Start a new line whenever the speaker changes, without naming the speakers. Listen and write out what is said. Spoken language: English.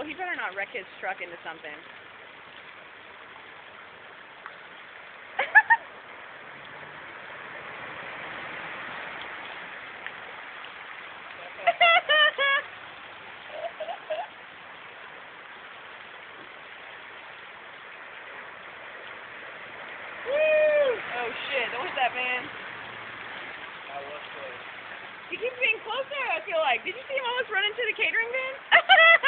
he better not wreck his truck into something. Oh shit, don't hit that man.
That was close.
He keeps being closer, I feel like. Did you see him almost run into the catering van?